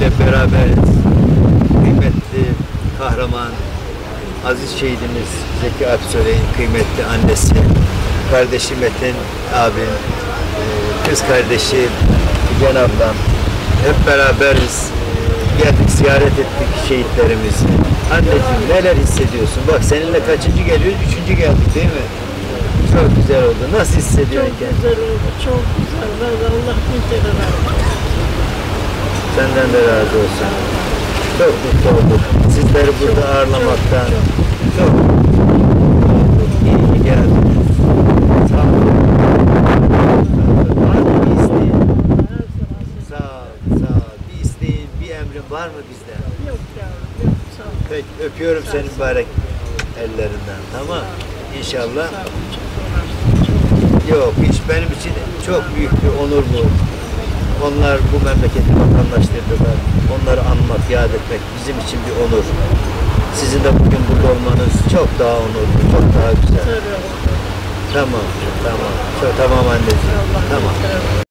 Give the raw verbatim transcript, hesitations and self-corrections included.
ile beraberiz. Kıymetli kahraman, aziz şehidimiz Zeki Aksoy'un kıymetli annesi, kardeşi Metin abim, kız kardeşi Figen ablam, hep beraberiz. Geldik, ziyaret ettik şehitlerimizi. Anneciğim neler hissediyorsun? Bak seninle kaçıncı geliyoruz? Üçüncü geldik değil mi? Çok güzel oldu. Nasıl hissediyorsun kendini? Çok güzel oldu. Çok güzel. Vallahi Allah bin kere razı olsun. Senden de razı olsun. Çok mutlu olduk. Sizleri burada çok, ağırlamaktan. Çok, çok. çok iyi ki geldiniz. Sağ olun. Var mı bir isteğin? Sağ ol, sağ ol. Bir isteğin, bir emrin var mı bizden? Yok yavrum, yok. Sağ ol. Peki, öpüyorum seni mübarek ellerinden. Tamam. İnşallah. Yok, hiç benim için çok büyük bir onur bu. Onlar bu memleketi vatandaştırdılar. Onları anmak, yad etmek bizim için bir onur. Sizin de bugün burada olmanız çok daha onurlu, çok daha güzel. Tamam, tamam. Çok, tamam anneciğim. Tamam.